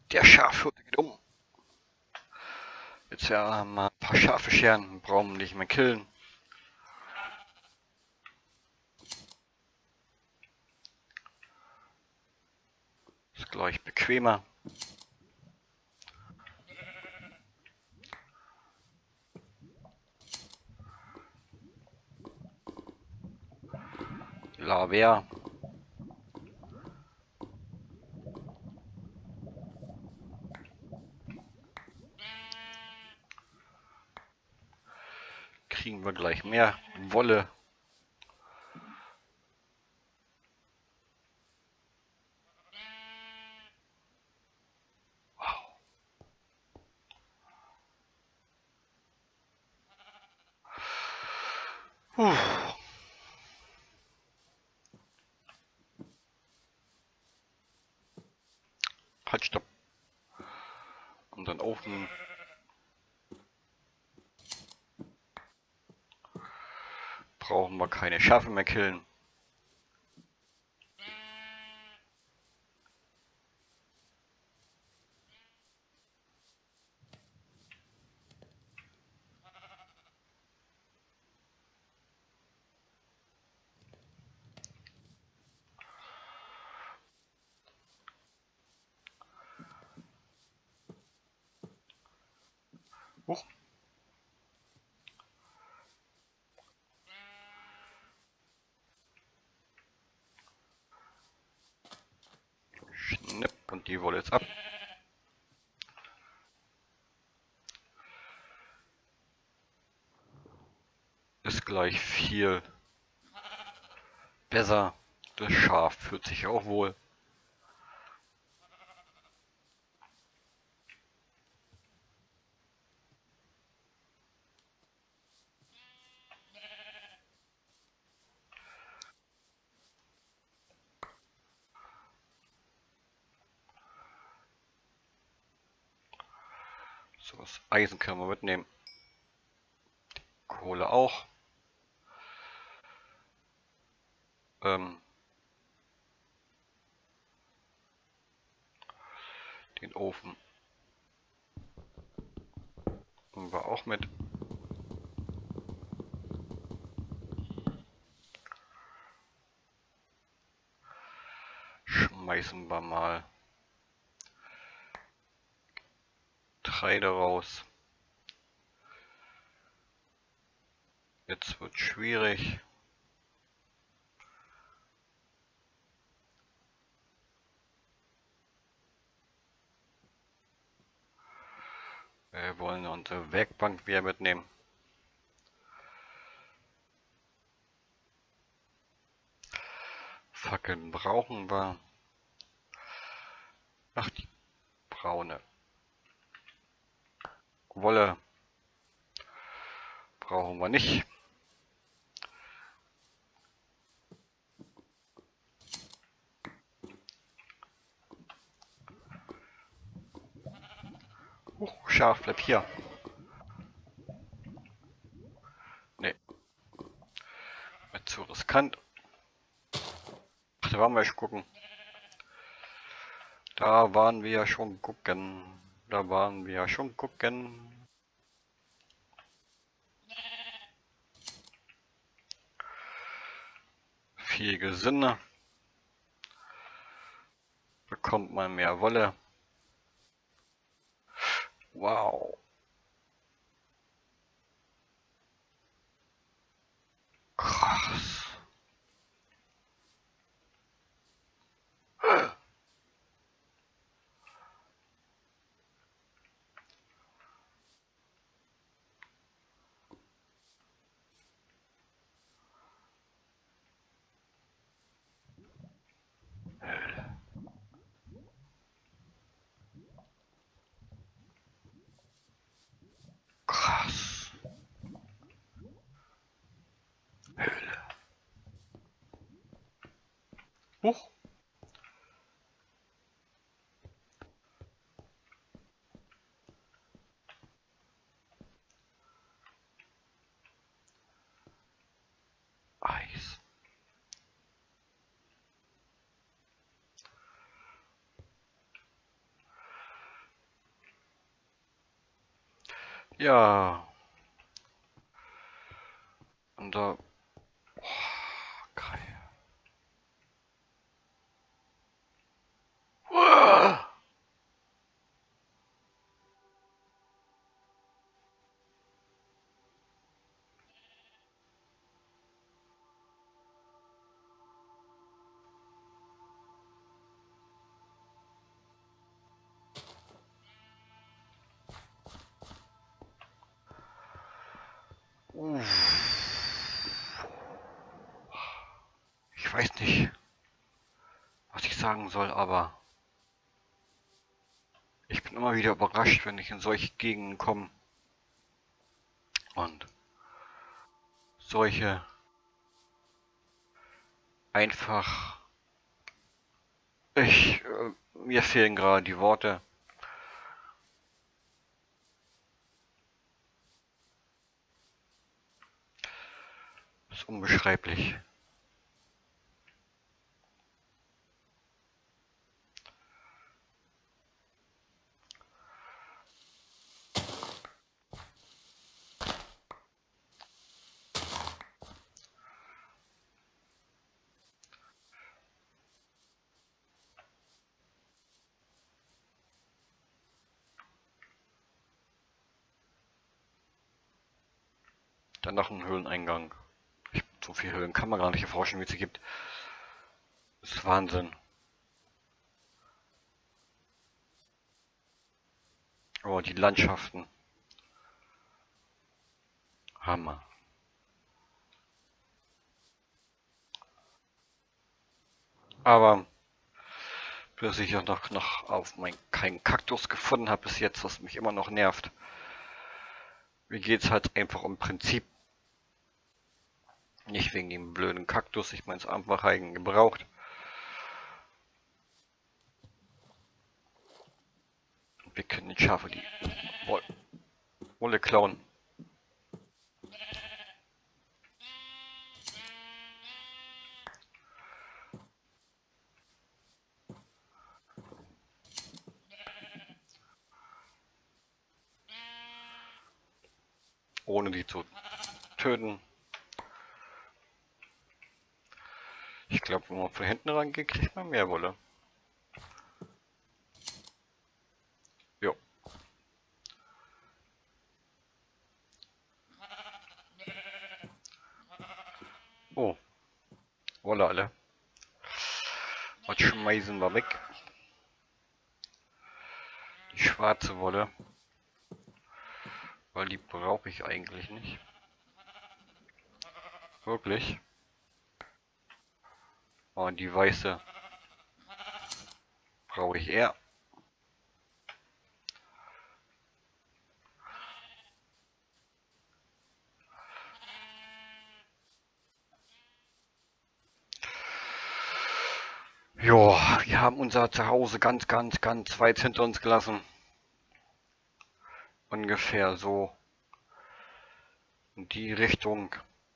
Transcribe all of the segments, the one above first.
Der Schafhirte geht um. Jetzt ja mal ein paar Schafe scheren, brauchen wir nicht mehr killen. Ist gleich bequemer. Laver. Kriegen wir gleich mehr Wolle. Puh. Halt, stopp. Unseren Ofen. Brauchen wir keine Schafe mehr killen. Huch. Schnipp und die Wolle jetzt ab. Ist gleich viel besser. Das Schaf fühlt sich auch wohl. So, das Eisen können wir mitnehmen. Kohle auch. Den Ofen nehmen wir auch mit. Schmeißen wir mal Getreide raus. Jetzt wird schwierig. Wir wollen unsere Werkbank wieder mitnehmen. Fackeln brauchen wir. Ach, die braune Wolle brauchen wir nicht. Schaf, bleib hier. Nee. Zu riskant. Ach, da waren wir schon gucken. Da waren wir ja schon gucken. Da waren wir ja schon gucken. Viel Gesinne. Bekommt man mehr Wolle. Wow. Krass. Krass. Höhle. Huch. Eis. Ja. Und da... Geil. Uah! Ich weiß nicht, was ich sagen soll, aber ich bin immer wieder überrascht, wenn ich in solche Gegenden komme und solche einfach... mir fehlen gerade die Worte. Das ist unbeschreiblich. Dann noch ein Höhleneingang. So viele Höhlen kann man gar nicht erforschen, wie es sie gibt. Das ist Wahnsinn. Oh, die Landschaften. Hammer. Aber bis ich auch noch auf keinen Kaktus gefunden habe bis jetzt, was mich immer noch nervt. Mir geht's halt einfach um Prinzip. Nicht wegen dem blöden Kaktus, ich meine es einfach eigen gebraucht. Wir können die Schafe die Wolle klauen. Ohne die zu töten. Ich glaube, wenn man von hinten rangeht, kriegt man mehr Wolle. Jo. Oh. Wolle alle. Was schmeißen wir weg? Die schwarze Wolle. Weil die brauche ich eigentlich nicht. Wirklich. Und die weiße brauche ich eher. Jo, wir haben unser Zuhause ganz weit hinter uns gelassen. Ungefähr so in die Richtung.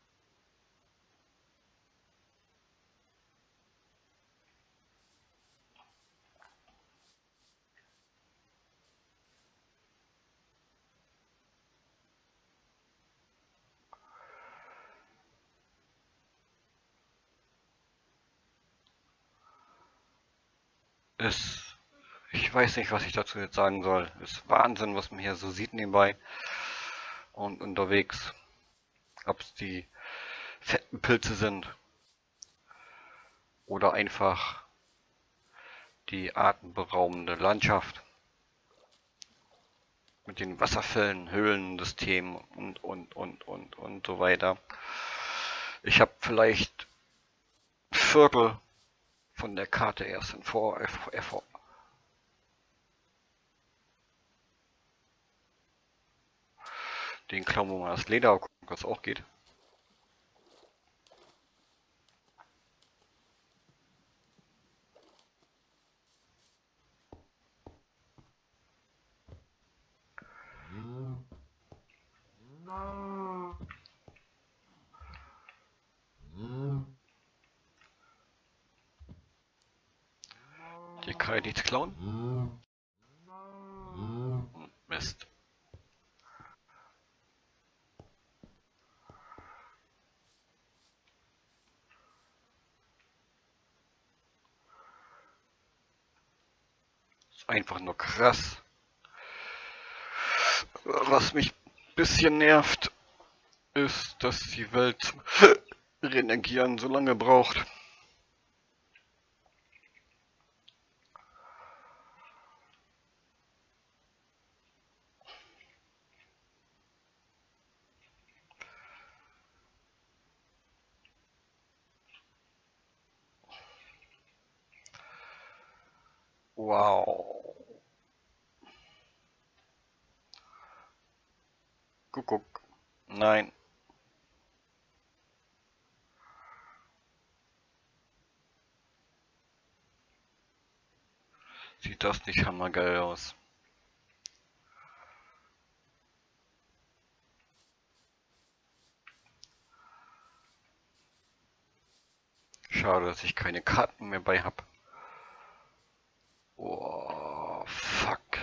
Ich weiß nicht, was ich dazu jetzt sagen soll. Ist Wahnsinn, was man hier so sieht nebenbei und unterwegs. Ob es die fetten Pilze sind oder einfach die atemberaubende Landschaft mit den Wasserfällen, Höhlensystem und so weiter. Ich habe vielleicht Viertel von der Karte erst in den klauen wir mal das Leder, gucken, was auch geht. Hier kann ich nichts klauen. Mist. ist einfach nur krass. Was mich ein bisschen nervt, ist, dass die Welt zum Reagieren so lange braucht. Wow. Kuckuck. Nein. Sieht das nicht hammergeil aus? Schade, dass ich keine Karten mehr bei habe. Oh, fuck.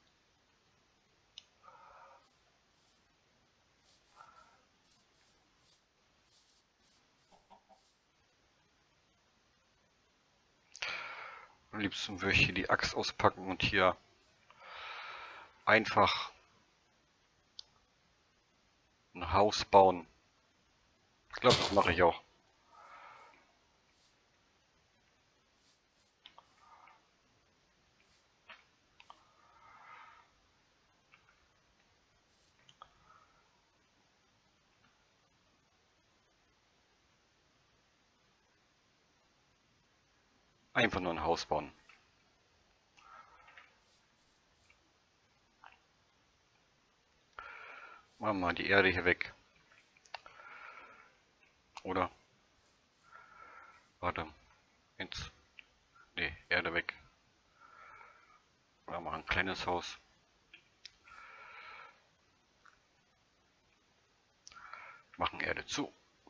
Am liebsten würde ich hier die Axt auspacken und hier einfach ein Haus bauen. Ich glaube, das mache ich auch. Einfach nur ein Haus bauen. Machen wir mal die Erde hier weg. Oder? Warte. Nee, Erde weg. Oder machen ein kleines Haus. Machen Erde zu.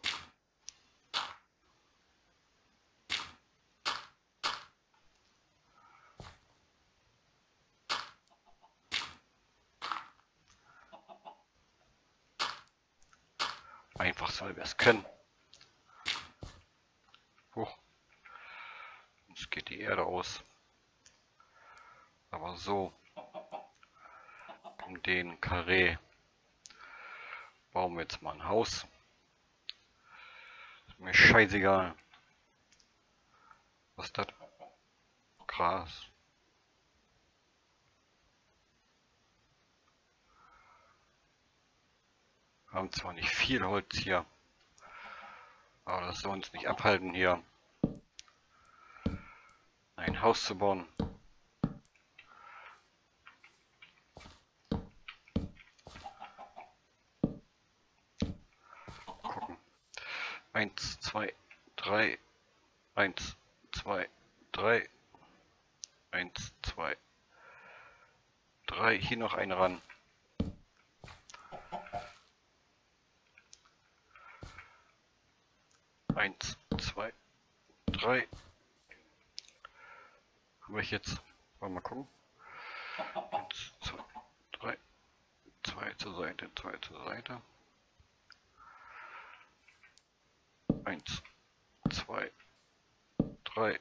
Einfach so, weil wir es können. Hoch. Jetzt geht die Erde aus. Aber so. Um den Karree bauen wir jetzt mal ein Haus. Ist mir scheißegal. Was ist das? Gras. Wir haben zwar nicht viel Holz hier, aber das soll uns nicht abhalten, hier ein Haus zu bauen. Gucken. 1, 2, 3. 1, 2, 3. 1, 2, 3. Hier noch eine ran. Eins, zwei, drei. Habe ich jetzt. Wollen wir mal gucken. 1, 2, 3. 2 zur Seite, 2 zur Seite. 1, 2, 3.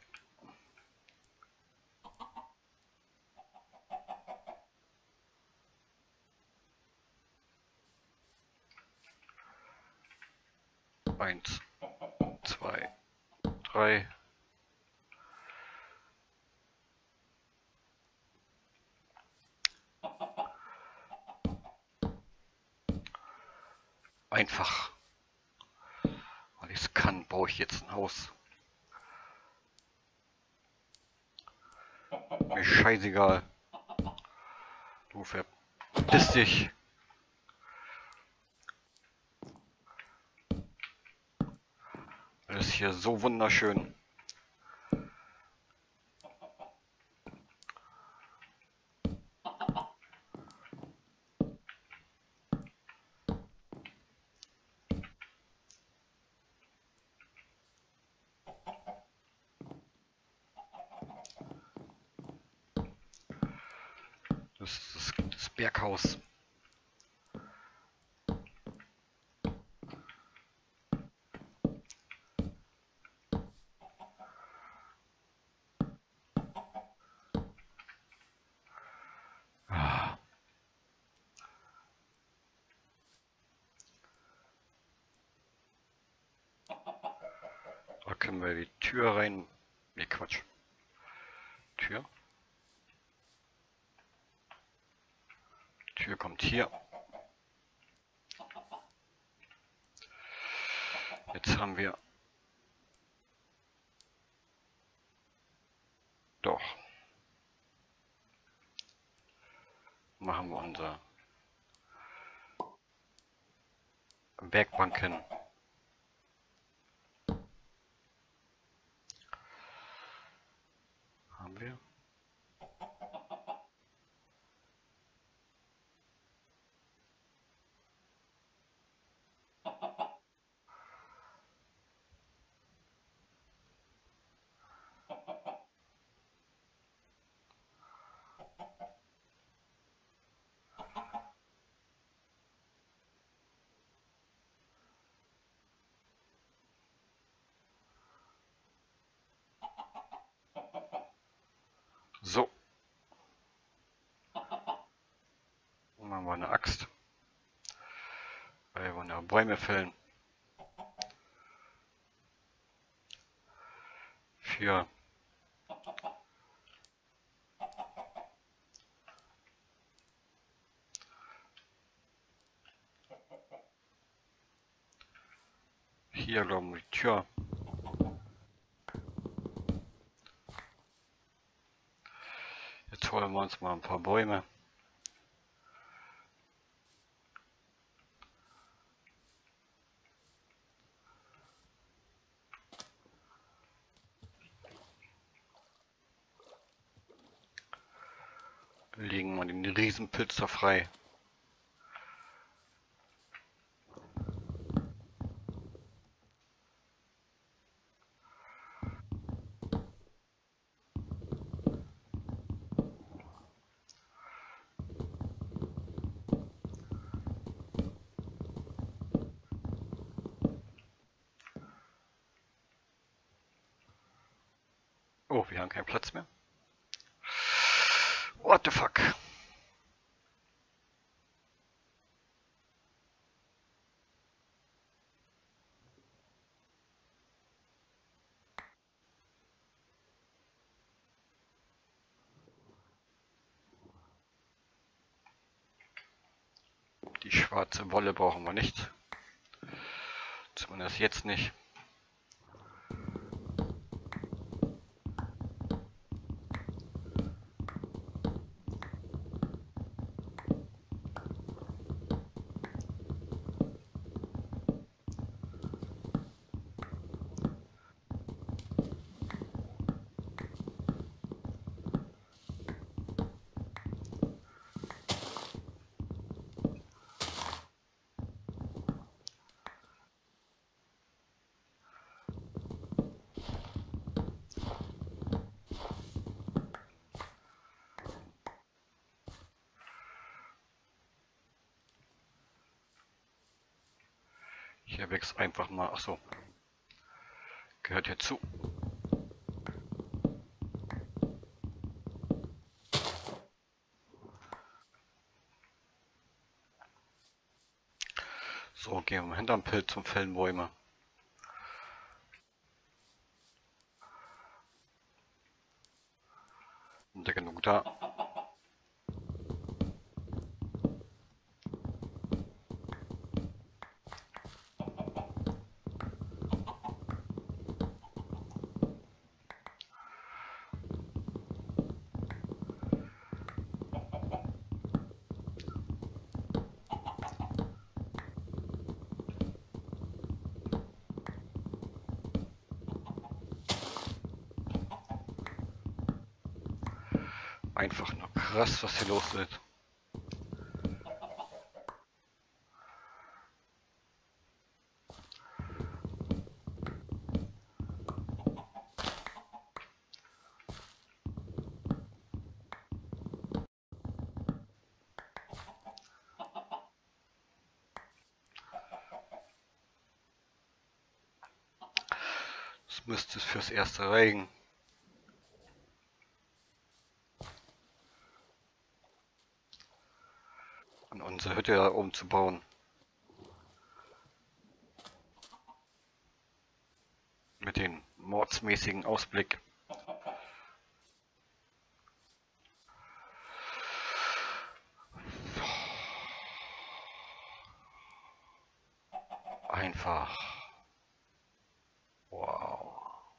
Eins, zwei, drei. Einfach, weil ich es kann, baue ich jetzt ein Haus. Mir scheißegal. Du verpiss dich. Das ist hier so wunderschön. Das ist das Berghaus. machen wir die Tür rein. Ne, Quatsch. Tür. Tür kommt hier. Jetzt haben wir doch. Machen wir unsere Werkbank hin. Haben wir. So. Machen wir eine Axt. Weil wir wollen ja Bäume fällen. Für hier glauben wir die Tür. Jetzt holen wir uns mal ein paar Bäume. Legen wir den Riesenpilz da frei. Oh, wir haben keinen Platz mehr. What the fuck? Die schwarze Wolle brauchen wir nicht. Zumindest jetzt nicht. Hier wächst einfach mal, ach so, gehört hier zu. So, gehen wir hinterm Pilz und fällen Bäume. Sind ja genug da. Einfach nur krass, was hier los ist. Es müsste es fürs erste reichen. An unsere Hütte da oben zu bauen. Mit den rotzmäßigen Ausblick. Einfach. Wow.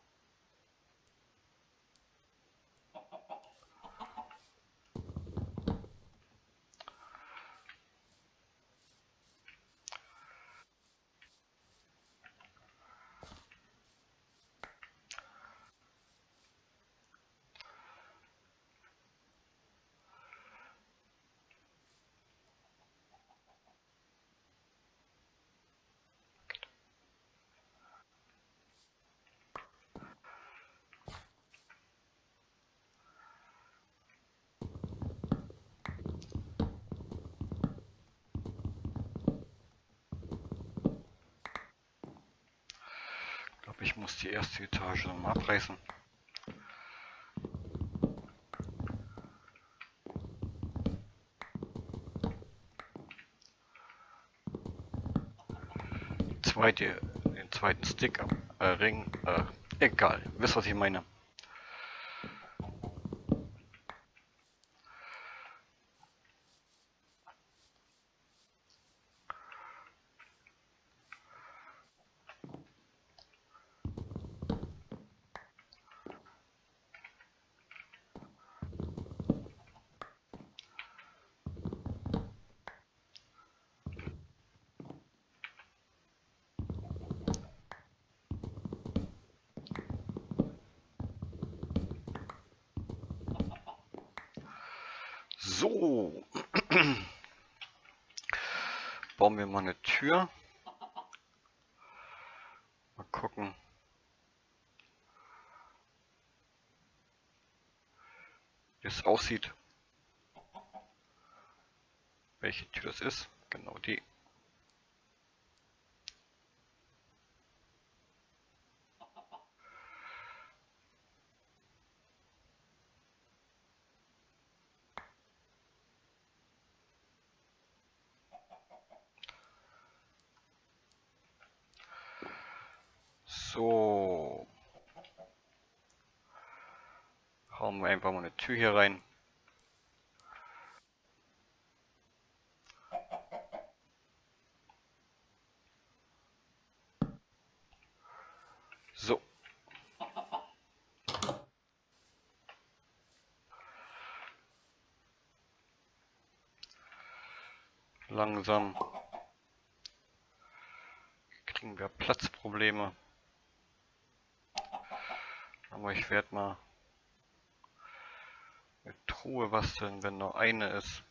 Ich glaube, ich muss die erste Etage nochmal abreißen. Den zweiten Stick, Ring, egal, wisst was ich meine. So, bauen wir mal eine Tür. Mal gucken. Wie es aussieht. Welche Tür es ist. Genau die. So. Hauen wir einfach mal eine Tür hier rein. So. Langsam kriegen wir Platzprobleme. Aber ich werde mal eine Truhe basteln, wenn nur eine ist.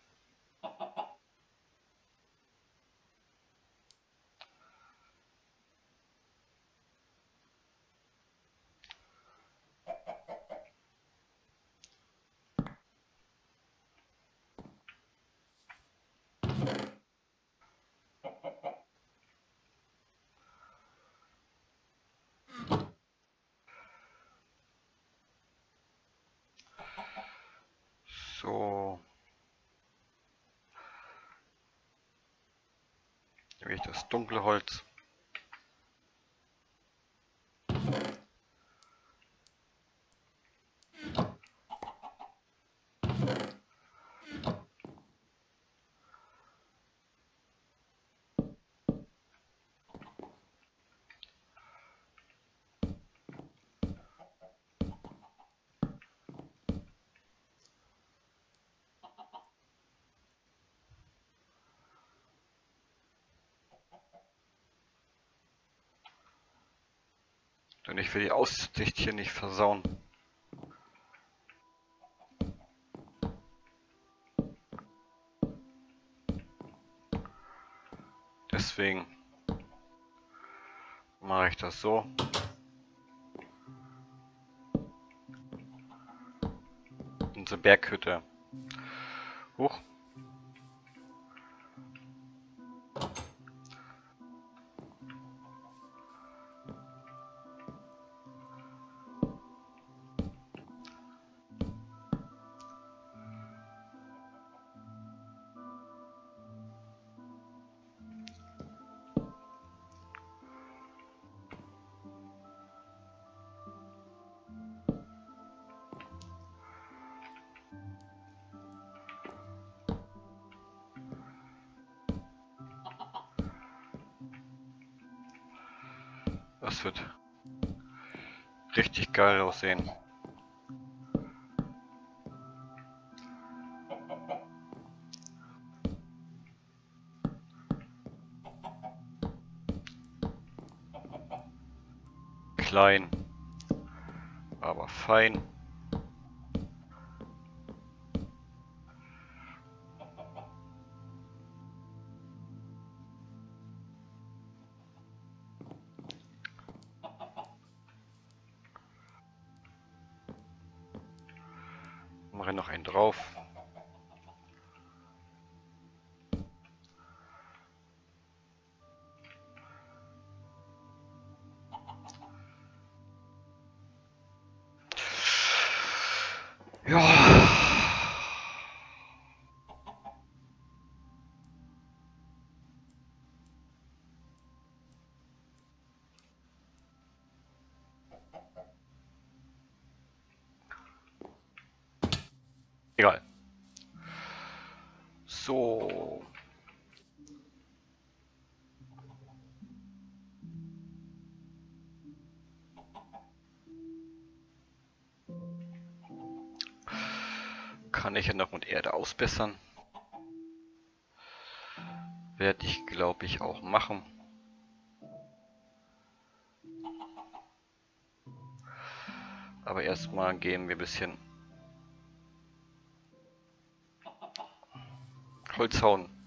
So. Nehme ich das dunkle Holz. Denn ich will die Aussicht hier nicht versauen. Deswegen mache ich das so. Unsere Berghütte. Hoch. Das wird richtig geil aussehen. Klein, aber fein. Mache noch einen drauf. Ja. Egal. So. Kann ich ja noch mit Erde ausbessern. Werde ich, glaube ich, auch machen. Aber erstmal gehen wir ein bisschen Holz hauen.